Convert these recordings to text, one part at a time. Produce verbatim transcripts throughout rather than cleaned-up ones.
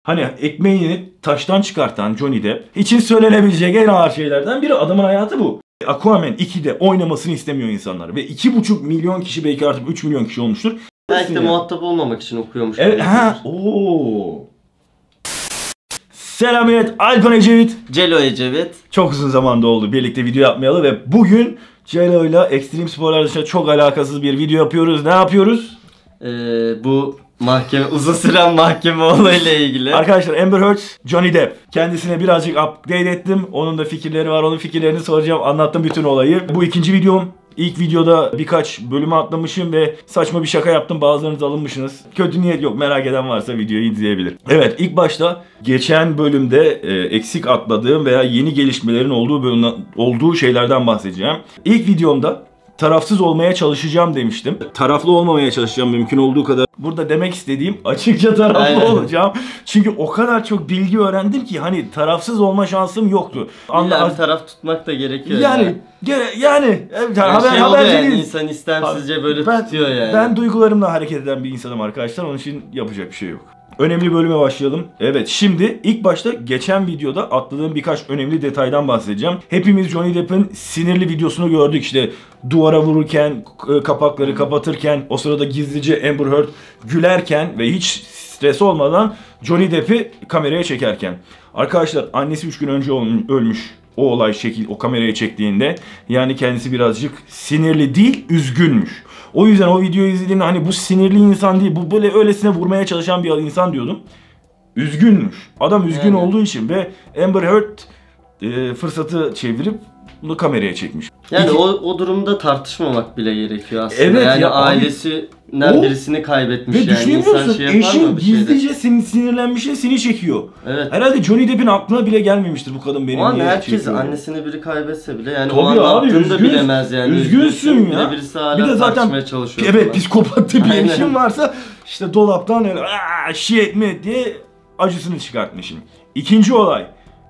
Hani ekmeğini taştan çıkartan Johnny Depp için söylenebilecek en ağır şeylerden biri. Adamın hayatı bu. Aquaman ikide oynamasını istemiyor insanlar. Ve iki buçuk milyon kişi, belki artık üç milyon kişi olmuştur. Belki de muhatap olmamak için okuyormuş. Evet, ha, ooo. Selam millet, Alpan Ecevit. Celo Ecevit. Çok uzun zamanda oldu birlikte video yapmayalı ve bugün Celo ile ekstrem sporlar dışında çok alakasız bir video yapıyoruz. Ne yapıyoruz? Ee, bu mahkeme, uzun süren mahkeme olayıyla ilgili. Arkadaşlar, Amber Heard, Johnny Depp. Kendisine birazcık update ettim. Onun da fikirleri var. Onun fikirlerini soracağım. Anlattım bütün olayı. Bu ikinci videom. İlk videoda birkaç bölümü atlamışım ve saçma bir şaka yaptım. Bazılarınız alınmışsınız. Kötü niyet yok. Merak eden varsa videoyu izleyebilir. Evet, ilk başta geçen bölümde e, eksik atladığım veya yeni gelişmelerin olduğu bölümden, olduğu şeylerden bahsedeceğim. İlk videomda tarafsız olmaya çalışacağım demiştim. Taraflı olmamaya çalışacağım mümkün olduğu kadar. Burada demek istediğim açıkça taraflı Aynen. olacağım. Çünkü o kadar çok bilgi öğrendim ki hani tarafsız olma şansım yoktu. İlla bir taraf tutmak da gerekiyor. Yani yani, gere, yani evet, yani haber, şey haber yani, değil. insan istemsizce böyle ben, tutuyor yani. Ben duygularımla hareket eden bir insanım arkadaşlar. Onun için yapacak bir şey yok. Önemli bölüme başlayalım. Evet, şimdi ilk başta geçen videoda atladığım birkaç önemli detaydan bahsedeceğim. Hepimiz Johnny Depp'in sinirli videosunu gördük. İşte duvara vururken, kapakları kapatırken, o sırada gizlice Amber Heard gülerken ve hiç stres olmadan Johnny Depp'i kameraya çekerken. Arkadaşlar, annesi üç gün önce ölmüş. O olay şekil, o kameraya çektiğinde. Yani kendisi birazcık sinirli değil, üzgünmüş. O yüzden o videoyu izlediğimde hani bu sinirli insan değil, bu böyle öylesine vurmaya çalışan bir insan diyordum. Üzgünmüş. Adam üzgün yani. olduğu için ve Amber Heard e, fırsatı çevirip bunu kameraya çekmiş. Yani İki... o, o durumda tartışmamak bile gerekiyor aslında. Evet, yani ya, ailesinden o... birisini kaybetmiş ve yani. İnsan şey yapar eşin mı bir gizlice senin sinirlenmişle seni çekiyor. Evet. Herhalde Johnny Depp'in aklına bile gelmemiştir bu kadın benim niye herkes çekiyor. Annesini biri kaybetse bile yani Tabii o an abi, yaptığını üzgün, da bilemez yani. Üzgünsün ya. Bir birisi hala bir de zaten çalışıyor evet falan. psikopat bir eşin varsa işte dolaptan öyle aaa shit mi diye acısını çıkartmışım. İkinci olay.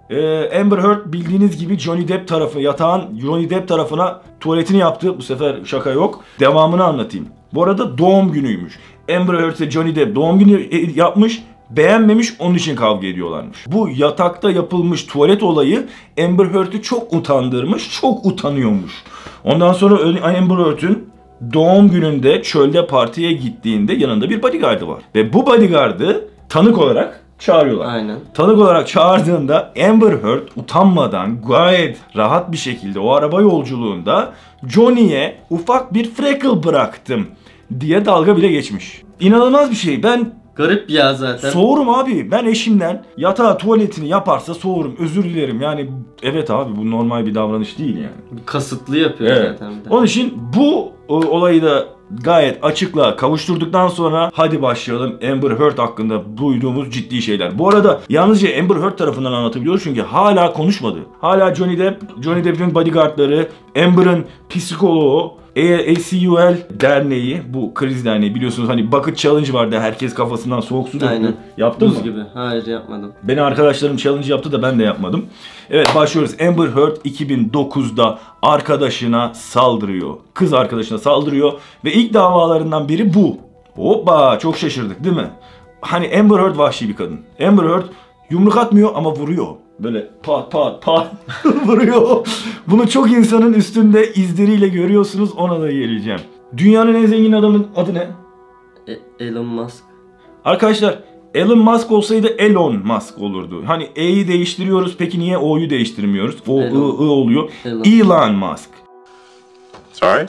Ee, Amber Heard bildiğiniz gibi Johnny Depp tarafı, yatağın Johnny Depp tarafına tuvaletini yaptı. Bu sefer şaka yok. Devamını anlatayım. Bu arada doğum günüymüş. Amber Heard ve Johnny Depp doğum günü yapmış. Beğenmemiş, onun için kavga ediyorlarmış. Bu yatakta yapılmış tuvalet olayı Amber Heard'ü çok utandırmış, çok utanıyormuş. Ondan sonra Amber Heard'ün doğum gününde çölde partiye gittiğinde yanında bir bodyguard'ı var. Ve bu bodyguard'ı tanık olarak çağırıyorlar. Aynen. Tanık olarak çağırdığında Amber Heard utanmadan gayet rahat bir şekilde o araba yolculuğunda Johnny'ye ufak bir freckle bıraktım diye dalga bile geçmiş. İnanılmaz bir şey. Ben garip ya zaten. Soğurum abi. Ben eşimden yatağa tuvaletini yaparsa soğurum. Özür dilerim. Yani evet abi, bu normal bir davranış değil yani. Kasıtlı yapıyor evet. zaten. Bir de. Onun için bu olayı da gayet açıkla kavuşturduktan sonra hadi başlayalım Amber Heard hakkında duyduğumuz ciddi şeyler. Bu arada yalnızca Amber Heard tarafından anlatabiliyoruz çünkü hala konuşmadı. Hala Johnny Depp, Johnny Depp'in bodyguardları, Amber'ın psikoloğu, A C U L derneği, bu kriz derneği biliyorsunuz, hani bucket challenge vardı, herkes kafasından soğuk su döktü. Yaptın mı? gibi. Hayır, yapmadım. Benim arkadaşlarım challenge yaptı da ben de yapmadım. Evet, başlıyoruz. Amber Heard iki bin dokuzda arkadaşına saldırıyor. Kız arkadaşına saldırıyor ve ilk davalarından biri bu. Hoppa, çok şaşırdık değil mi? Hani Amber Heard vahşi bir kadın. Amber Heard yumruk atmıyor ama vuruyor. Böyle pat pat pat vuruyor. Bunu çok insanın üstünde izleriyle görüyorsunuz, ona da geleceğim. Dünyanın en zengin adamın adı ne? E Elon Musk. Arkadaşlar, Elon Musk olsaydı Elon Musk olurdu. Hani E'yi değiştiriyoruz, peki niye O'yu değiştirmiyoruz? O, I, I oluyor. Elon. Elon Musk. Sorry?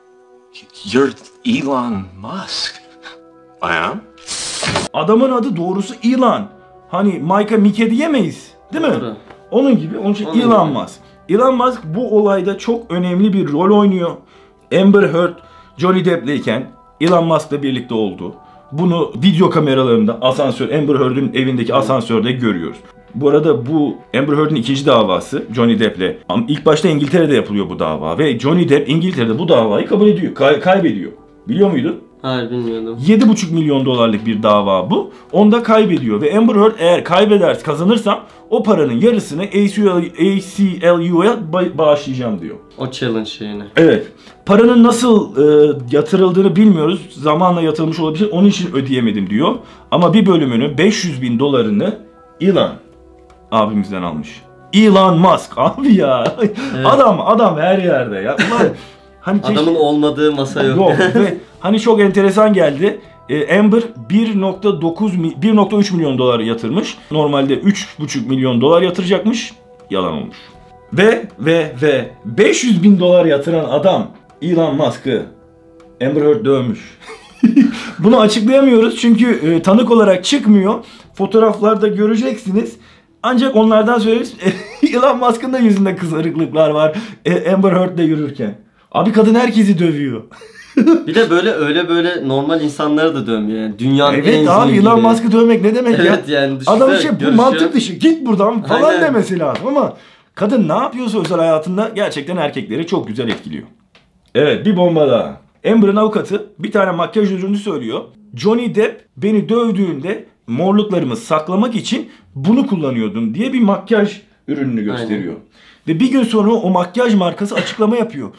You're Elon Musk. I am? Adamın adı doğrusu Elon. Hani Mike'a Mike diyemeyiz. Değil mi? Doğru. Onun gibi. Onun için Onun Elon gibi. Musk. Elon Musk bu olayda çok önemli bir rol oynuyor. Amber Heard Johnny Depp'leyken Elon Musk'la birlikte oldu. Bunu video kameralarında asansör, Amber Heard'ün evindeki asansörde görüyoruz. Bu arada bu Amber Heard'ün ikinci davası Johnny Depp'le. İlk başta İngiltere'de yapılıyor bu dava ve Johnny Depp İngiltere'de bu davayı kabul ediyor, kay kaybediyor. Biliyor muydun? Hayır, bilmiyordum. yedi buçuk milyon dolarlık bir dava bu. Onu da kaybediyor ve Amber Heard eğer kaybederse, kazanırsam o paranın yarısını A C L U'ya bağışlayacağım diyor. O challenge şeyine. Evet. Paranın nasıl e, yatırıldığını bilmiyoruz. Zamanla yatırılmış olabilir. Onun için ödeyemedim diyor. Ama bir bölümünü beş yüz bin dolarını Elon abimizden almış. Elon Musk abi ya. Evet. Adam adam her yerde ya. Ulan, hani adamın keşke... olmadığı masa yok. Yok ve hani çok enteresan geldi. E, Amber bir nokta dokuz bir nokta üç milyon dolar yatırmış. Normalde üç buçuk milyon dolar yatıracakmış. Yalan olmuş. Ve ve ve beş yüz bin dolar yatıran adam Elon Musk'ı Amber Heard dövmüş. Bunu açıklayamıyoruz çünkü e, tanık olarak çıkmıyor. Fotoğraflarda göreceksiniz. Ancak onlardan söyleriz. Elon Musk'ın da yüzünde kızarıklıklar var. E, Amber Heard de yürürken. Abi kadın herkesi dövüyor. Bir de böyle öyle böyle normal insanları da dövmüyor yani. Dünyanın evet, en abi Elon Musk'ı dövmek ne demek evet, ya? Evet yani adam şey bu mantık dışı git buradan falan aynen. Demesi lazım ama kadın ne yapıyorsa özel hayatında gerçekten erkekleri çok güzel etkiliyor. Evet, bir bomba daha. Amber'ın avukatı bir tane makyaj ürünü söylüyor. Johnny Depp beni dövdüğünde morluklarımı saklamak için bunu kullanıyordum diye bir makyaj ürününü gösteriyor. Aynen. Ve bir gün sonra o makyaj markası açıklama yapıyor.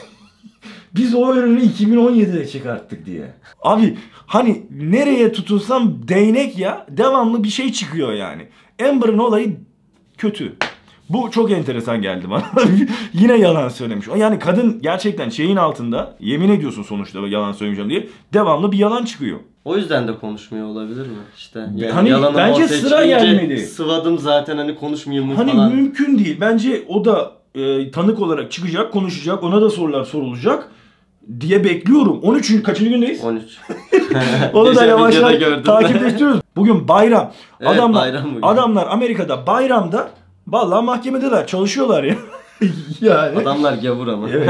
Biz o ürünü iki bin on yedide çıkarttık diye. Abi hani nereye tutulsam değnek ya, devamlı bir şey çıkıyor yani. Amber'ın olayı kötü. Bu çok enteresan geldi bana. Yine yalan söylemiş. Yani kadın gerçekten şeyin altında, yemin ediyorsun sonuçta yalan söylemeyeceğim diye, devamlı bir yalan çıkıyor. O yüzden de konuşmuyor olabilir mi? İşte yani hani bence sıra gelmedi. Sıvadım zaten hani konuşmayayım mı hani falan. Hani mümkün değil. Bence o da e, tanık olarak çıkacak, konuşacak, ona da sorular sorulacak diye bekliyorum. on üç kaçıncı gündeyiz? on üç. Onu da yavaştan takipleştiriyoruz. Bugün bayram. Evet, adamlar bayram bugün. Adamlar Amerika'da bayramda vallahi mahkemedeler, çalışıyorlar ya. Yani. Adamlar gavur ama. Evet.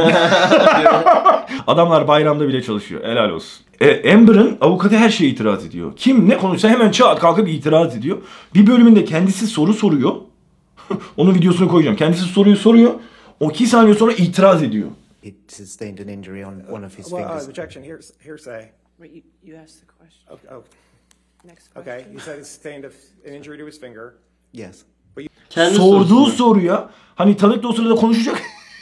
Adamlar bayramda bile çalışıyor. Helal olsun. E, Amber'ın avukatı her şeye itiraz ediyor. Kim ne konuşsa hemen çat kalkıp itiraz ediyor. Bir bölümünde kendisi soru soruyor. Onun videosunu koyacağım. Kendisi soruyu soruyor. O iki saniye sonra itiraz ediyor. He sustained an injury on one of his well, fingers. Uh, objection, hears, hearsay. Wait, you, you asked the question. Okay, oh. Next question. Okay, he said he sustained a, an injury to his finger. Yes. Kendi sorduğu sorusunu. soruya hani tanık da o sırada konuşacak.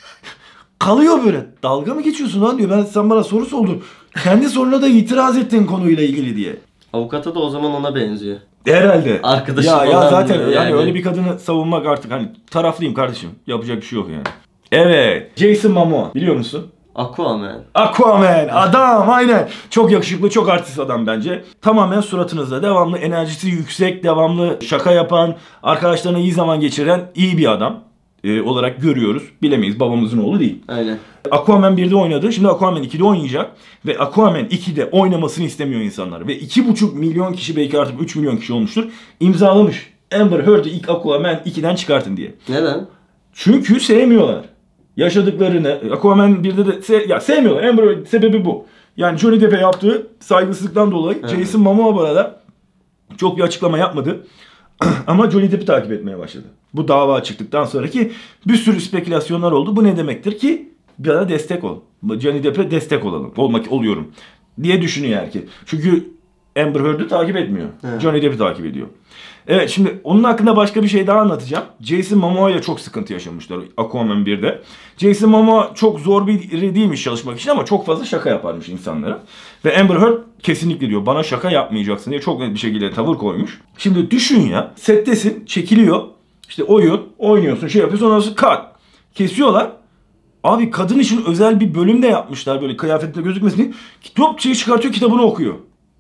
Kalıyor böyle. Dalga mı geçiyorsun lan diyor. Ben sen bana soru sordun. Kendi soruna da itiraz ettin konuyla ilgili diye. Avukata da o zaman ona benziyor. Herhalde. Arkadaşı ya, falan ya zaten yani. yani öyle bir kadını savunmak artık hani taraflıyım kardeşim. Yapacak bir şey yok yani. Evet. Jason Momoa biliyor musun? Aquaman. Aquaman. Adam aynen. Çok yakışıklı, çok artist adam bence. Tamamen suratınızda. Devamlı enerjisi yüksek, devamlı şaka yapan, arkadaşlarına iyi zaman geçiren iyi bir adam e, olarak görüyoruz. Bilemeyiz. Babamızın oğlu değil. Aynen. Aquaman birde oynadı. Şimdi Aquaman ikide oynayacak. Ve Aquaman ikide oynamasını istemiyor insanlar. Ve iki buçuk milyon kişi, belki artık üç milyon kişi olmuştur, imzalamış. Amber Heard'ı ilk Aquaman ikiden çıkartın diye. Neden? Çünkü sevmiyorlar. Yaşadıklarını, Aquaman birde de se ya sevmiyorlar. Amber Heard sebebi bu. Yani Johnny Depp'e yaptığı saygısızlıktan dolayı. Evet. Jason Momoa bu arada çok bir açıklama yapmadı. Ama Johnny Depp'i takip etmeye başladı. Bu dava çıktıktan sonraki bir sürü spekülasyonlar oldu. Bu ne demektir ki? Bana destek ol. Johnny Depp'e destek olalım. Olmak oluyorum diye düşünüyor herkes. Çünkü Amber Heard'ı takip etmiyor. Evet. Johnny Depp'i takip ediyor. Evet, şimdi onun hakkında başka bir şey daha anlatacağım. Jason Momoa ile çok sıkıntı yaşamışlar Aquaman birde. Jason Momoa çok zor biri değilmiş çalışmak için ama çok fazla şaka yaparmış insanlara. Ve Amber Heard kesinlikle diyor bana şaka yapmayacaksın diye çok net bir şekilde tavır koymuş. Şimdi düşün ya, settesin, çekiliyor. İşte oyun, oynuyorsun, şey yapıyorsun, ondan sonra cut. Kesiyorlar. Abi kadın için özel bir bölüm de yapmışlar böyle kıyafetle gözükmesin diye. Top şeyi çıkartıyor, kitabını okuyor.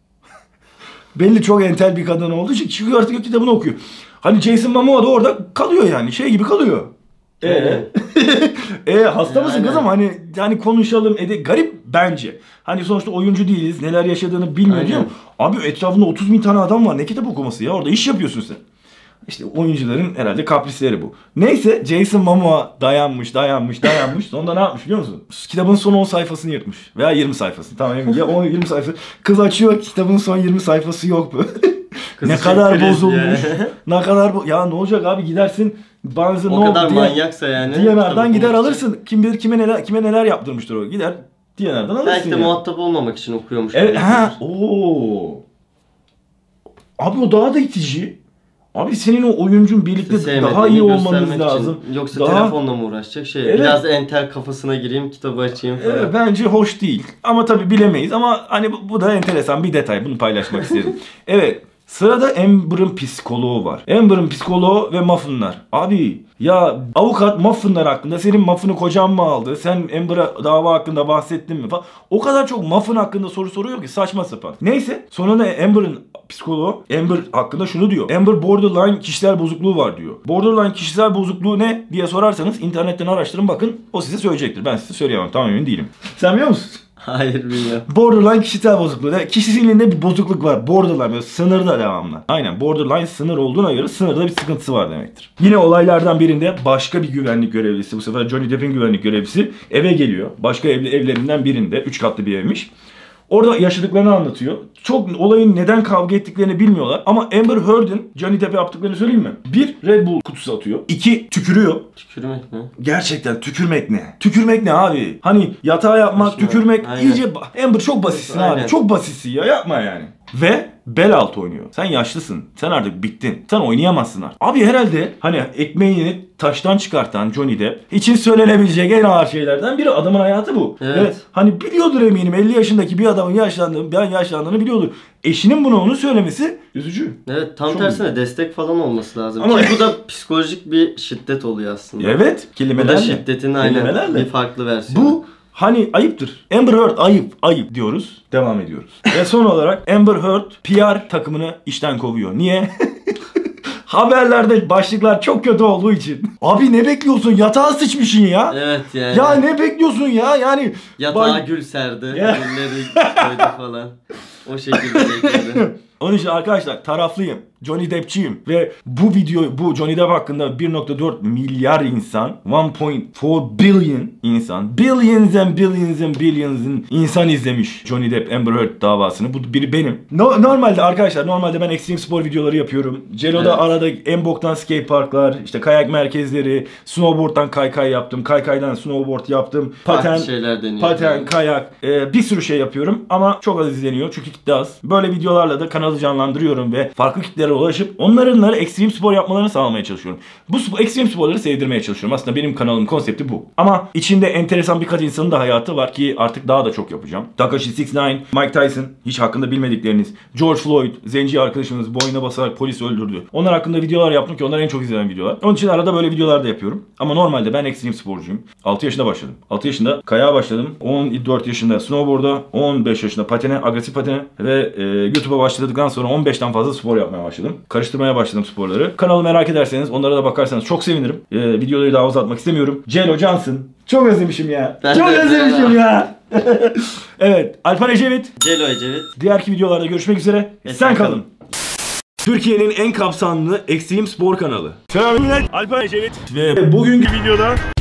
Belli çok entel bir kadın olduğu için çıkıyor artık kitabını okuyor. Hani Jason Momoa da orada kalıyor yani, şey gibi kalıyor. Eee? e hasta mısın kızım? Hani yani konuşalım ede garip bence. Hani sonuçta oyuncu değiliz, neler yaşadığını bilmiyor diyor. Abi etrafında otuz bin tane adam var, ne kitap okuması ya, orada iş yapıyorsun sen. İşte oyuncuların herhalde kaprisleri bu. Neyse Jason Momoa dayanmış, dayanmış, dayanmış. Sonunda ne yapmış biliyor musun? Kitabın son on sayfasını yırtmış. Veya yirmi sayfasını. Tamam ya on yirmi sayfa. Kız açıyor, kitabın son yirmi sayfası yok bu. Ne kadar bozulmuş. Ne kadar bu. Ya ne olacak abi, gidersin Barnes o kadar diye, manyaksa yani. D and R'dan gider alırsın. Kim bilir kime neler kime neler yaptırmıştır o. Gider diyenlerden alırsın Belki de yani. muhatap olmamak için okuyormuş. Evet, gibi. ha, ooo. Abi o daha da itici. Abi senin o oyuncun birlikte İşte daha iyi sevmediğini olmanız göstermek lazım. için. Yoksa Daha- telefonla mı uğraşacak şey? Evet. Biraz entel kafasına gireyim, kitabı açayım falan. Evet, bence hoş değil. Ama tabii bilemeyiz. Ama hani bu, bu da enteresan bir detay. Bunu paylaşmak istedim. Evet. Sırada Amber'ın psikoloğu var. Amber'ın psikoloğu ve Muffin'lar. Abi ya avukat Muffin'lar hakkında senin Muffin'i kocan mı aldı? Sen Amber'a dava hakkında bahsettin mi falan. O kadar çok Muffin hakkında soru soruyor ki saçma sapan. Neyse sonunda Amber'ın psikoloğu Amber hakkında şunu diyor. Amber borderline kişisel bozukluğu var diyor. Borderline kişisel bozukluğu ne diye sorarsanız internetten araştırın bakın. O size söyleyecektir. Ben size söyleyemem. Tam emin değilim. Sen biliyor musun? Hayır bilmiyorum. Borderline kişisel bozukluğu. Kişiliğinde bir bozukluk var. Borderline böyle sınırda devamlı. Aynen borderline sınır olduğuna göre sınırda bir sıkıntısı var demektir. Yine olaylardan birinde başka bir güvenlik görevlisi, bu sefer Johnny Depp'in güvenlik görevlisi eve geliyor. Başka ev, evlerinden birinde, üç katlı bir evmiş. Orada yaşadıklarını anlatıyor. Çok olayın neden kavga ettiklerini bilmiyorlar. Ama Amber Heard'in Johnny Depp'e yaptıklarını söyleyeyim mi? Bir, Red Bull kutusu atıyor. İki, tükürüyor. Tükürmek mi? Gerçekten tükürmek ne? Tükürmek ne abi? Hani yatağa yapmak, Saçma. tükürmek Aynen. iyice... ba- Amber çok basitsin abi. Aynen. Çok basitsin ya, yapma yani. Ve bel altı oynuyor. Sen yaşlısın. Sen artık bittin. Sen oynayamazsın artık. Abi herhalde hani ekmeğini taştan çıkartan Johnny Depp için söylenebilecek en ağır şeylerden biri. Adamın hayatı bu. Evet. Ve hani biliyordur eminim elli yaşındaki bir adamın yaşlandığını, ben yaşlandığını biliyordur. Eşinin buna onu söylemesi üzücü. Evet, tam Çok tersine destek falan olması lazım. Ama- Ki bu da psikolojik bir şiddet oluyor aslında. Evet. Bu Kelimelerle. da şiddetin aynen Kelimelerle. bir farklı versiyonu. Bu hani ayıptır. Amber Heard ayıp, ayıp diyoruz. Devam ediyoruz. Ve son olarak Amber Heard P R takımını işten kovuyor. Niye? Haberlerde başlıklar çok kötü olduğu için. Abi ne bekliyorsun? Yatağa sıçmışsın ya. Evet yani. Ya ne bekliyorsun ya? Yani Yatağa bak- gül serdi, Ya. gülleri koydu falan. O şekilde bekledi. Onun için arkadaşlar taraflıyım. Johnny Depp'çiyim. Ve bu video, bu Johnny Depp hakkında bir nokta dört milyar insan, bir nokta dört billion insan, billions and billions and billions insan izlemiş Johnny Depp Amber Heard davasını. Bu biri benim. No, normalde arkadaşlar, normalde ben ekstrem spor videoları yapıyorum. Celo'da Evet. arada en boktan skate parklar, işte kayak merkezleri, snowboard'dan kaykay yaptım, kaykaydan snowboard yaptım, paten, Farklı şeyler deniyor. paten, kayak, e, bir sürü şey yapıyorum ama çok az izleniyor çünkü kitle az. Böyle videolarla da kanalı canlandırıyorum ve farklı kitlelere ulaşıp onların ekstrem spor yapmalarını sağlamaya çalışıyorum. Bu spor, ekstrem sporları sevdirmeye çalışıyorum. Aslında benim kanalımın konsepti bu. Ama içinde enteresan birkaç insanın da hayatı var ki artık daha da çok yapacağım. Takashi altı dokuz, Mike Tyson, hiç hakkında bilmedikleriniz, George Floyd, zenci arkadaşımız boynuna basarak polis öldürdü. Onlar hakkında videolar yaptım ki onlar en çok izlenen videolar. Onun için arada böyle videolar da yapıyorum. Ama normalde ben ekstrem sporcuyum. altı yaşında başladım. altı yaşında kayağa başladım. on dört yaşında snowboard'a, on beş yaşında patene, agresif patene ve e, YouTube'a başladıktan sonra on beşten fazla spor yapmaya başladım. Karıştırmaya başladım sporları. Kanalı merak ederseniz, onlara da bakarsanız çok sevinirim. E, videoları daha uzatmak istemiyorum. Celo Johnson. Çok özlemişim ya. Ben çok de özlemişim ya. Evet. Alpan Ecevit. Celo Ecevit. Diğerki videolarda görüşmek üzere. Sen kalın. Türkiye'nin en kapsamlı ekstrem spor kanalı. Selamünaleyküm. Alpan Ecevit. Ve bugünkü videoda